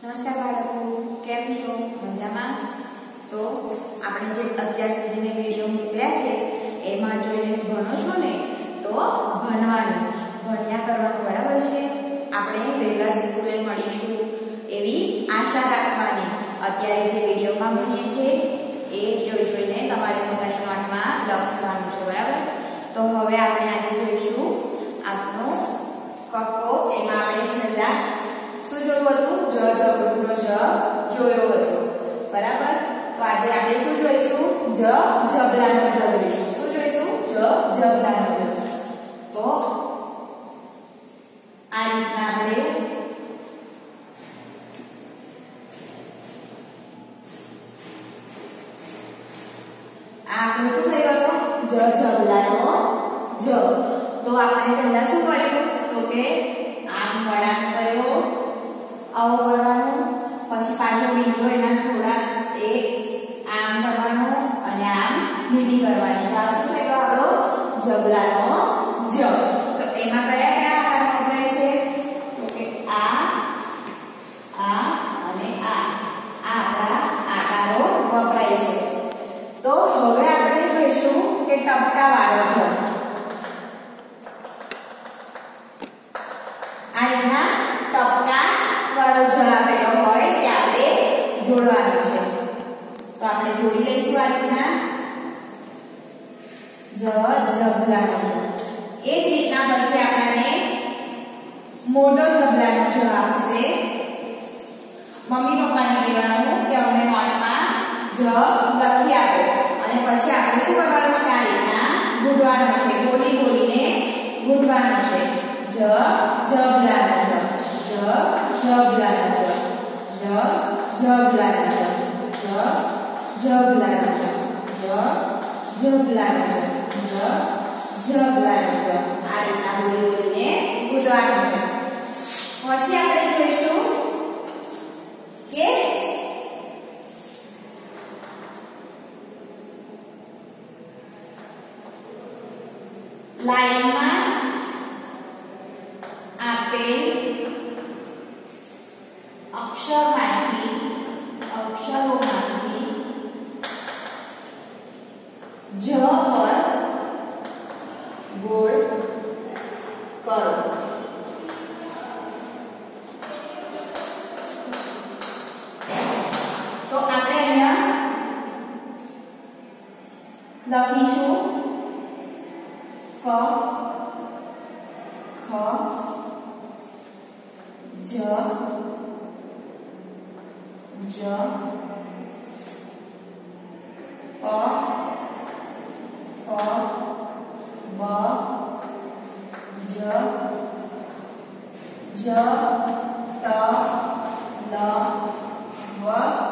નમસ્કાર બાળકો, કેમ છો? મજામાં? તો આપણે જે અત્યાર સુધીના વિડીયો મૂક્યા છે એમાં જોઈને ભણો છો ને, તો ભણવાનું ભણ્યા કરવાનું, બરાબર છે? આપણે વહેલા સ્કૂલે મળીશું એવી આશા રાખવાની. અત્યારે જે વિડીયોમાં ભણીએ છીએ એ જોઈને તમારે પોતાની નોટમાં લખવાનું છે, બરાબર? તો હવે આપણે આજે જોઈશું આપણો કક્કો. એમાં આપણે છેલ્લા શું જોયું હતું? જ જબરનો જ જોયો હતો, બરાબર? તો આજે આપણે શું જોઈશું? જ જબલાનો જ જોઈશું. શું જોઈશું? જ જબલાનો જ. તો આ રીતના આપણે આપણે શું કર્યું હતું? જ જબલાનો જ. તો આપણે પહેલા શું કર્યું? તો કે આમ વળાંક કર્યો, આવું કરવાનું, પછી પાછો બીજો એના થોડા એ આમ કરવાનું અને આમ મીટી કરવાની. તો આ શું થયો? આપણો જબલાનો જ. તો એમાં કયા કયા આકાર વપરાય છે? તો કે આ અને આ આપણા આકારો વપરાય છે. તો હવે આપણે જોઈશું કે ટપકા વાળો જ. આ રીતના ટપકા વાળો જ આપેલો હોય કે આપણે જોડવાનો છે. તો આપણે જોડી લઈશું આ રીતના જ જબલાનો જ. એ જ રીતના પછી આપણને મોટો જબલાનો જ આપશે. મમ્મી પપ્પાને કહેવાનું કે અમને નોટમાં જ લખી આપો, અને પછી આપણે શું કરવાનું છે? આ રીતના ગુંદવાનું છે. બોલી બોલીને ગુંદવાનું છે. જ જબલાનો જ, જ જબલાનો જ, જ જબલાનો જ, જ જબલાનો જ, જ જબલાનો જ, જ જબલાનો જ. આ રીતના બોલી બોલીને ગુંદવાનું છે. પછી આપણે જોઈશું કે લાઈનમાં આપેલ અક્ષરોમાંથી જ પર ગોળ કરો. તો આપણે અહીંયા લખીશું ક, ખ, જ, જ, પ, ફ, બ, જ, જ, ટ, લ, વ,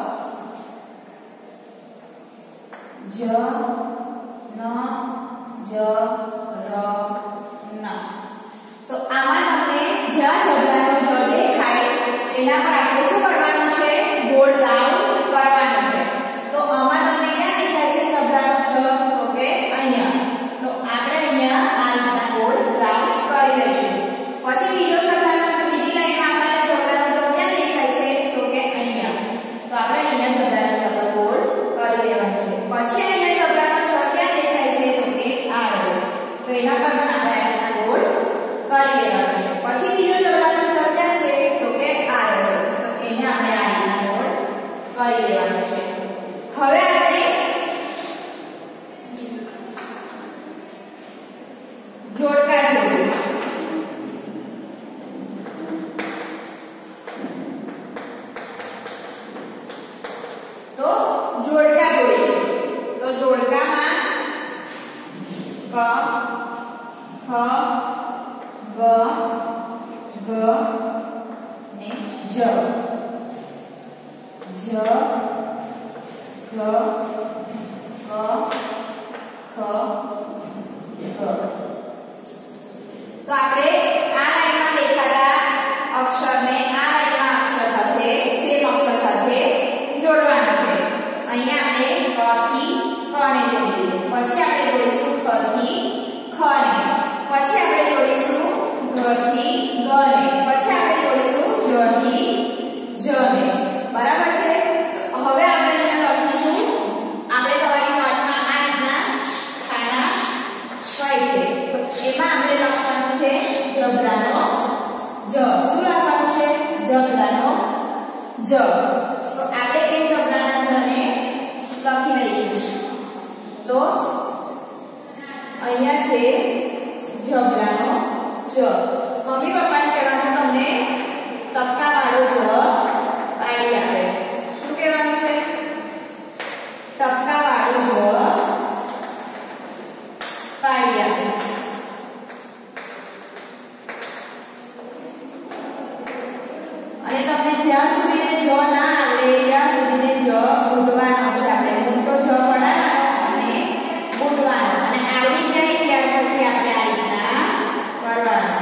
જ, ન, જ, ર, ન. તો આમાં તમને જ્યાં જબલાનો જ દેખાય એના પર આપણે શું કરવાનું છે? ગોળ રાઉન્ડ કરવાનું છે. તો આમાં તમને ક્યાં દેખાય છે જબલાનો જ? તો કે અહીંયા. તો આપણે અહીંયા આ રીતના ગોળ રાઉન્ડ કરી લઈશું. પછી બીજો જબલાનો જ, બીજી લાઈનમાં આપણને જબલાનો જ ક્યાં દેખાય છે? તો કે અહીંયા. તો આપણે અહીંયા જબલાનો જ પર ગોળ કરી લેવાનું છે. પછી અહીંયા જબલાનો જ ક્યાં દેખાય છે? તો કે આ રહ્યો. તો એના પર પણ આપણે આ રીતના ગોળ કરી લેવાનું છે. પછી બીજો જબલાનો જ ક્યાં છે? તો કે આ રહ્યો. તો એને આપણે આ રીતના ગોળ કરી લેવાનું છે. હવે આપણે જોડકા જોડીએ. તો જોડકા જોડીશું. તો જોડકામાં ક, ખ, ગ, ઘ ને જ, જ, ઘ, ક, ખ, ગ. તો આપણે આ લાઈનમાં દેખાતા અક્ષરને આ લાઈનના અક્ષર સાથે, સેમ અક્ષર સાથે જોડવાનું છે. અહીંયા આપણે ક થી ક ને જોડી દીધું. પછી આપણે જોડીશું ખ થી ખ ને. પછી આપણે જોડીશું ગ થી ગ ને. પછી આપણે જોડીશું જ થી જ ને. જ. તો આપણે એ જબલાના જને લખી લઈશું. તો અહીંયા છે જબલાનો જ. મમ્મી પપ્પાને કહેવાનું તમને ટપકા વાળો જ પાડી આપે. શું કહેવાનું છે? ટપકા વાળો જ પાડી આપે. અને તમને જ્યાં સુધી જ ના આવડે ત્યાં સુધી જ બુડવાનો છે. આપણે મોટો જ પડાવવાનો અને બુડવાનો, અને આવડી જાય ત્યાર પછી આપણે આ રીતના કરવાનું.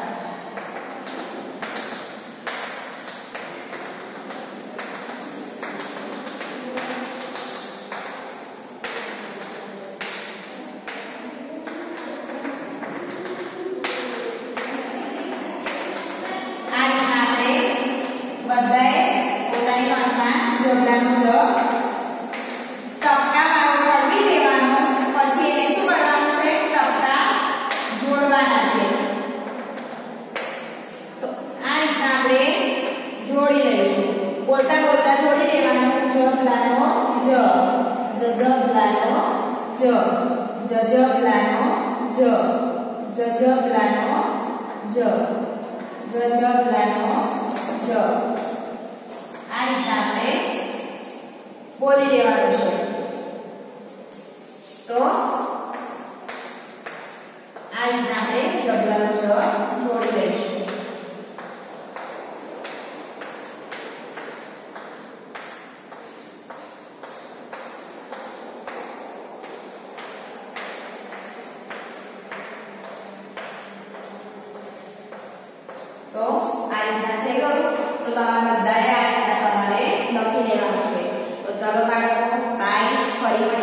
બધાએ પોતાની નોટમાં જબલાનો જ ટપકા વાળો પડી દેવાનો. પછી એને શું કરવાનું છે? ટપકા જોડવાના છે. તો આ રીતના આપણે જોડી લઈશું. બોલતા બોલતા જોડી દેવાનું. જબલાનો જ, જજબલાનો જ, જજબલાનો જ, જજબલાનો જ, જજબલાનો જ. આ રીતના આપણે બોલી દેવાનું છે. તો આ રીતના આપણે જબલાનો જ જોડી લઈશું. તો આ રીતના થઈ ગયું. તો તમારે બધાએ આ રીતના તમારે લખી લેવાનું છે. તો ચાલો બાળકો, કાઈ ફરી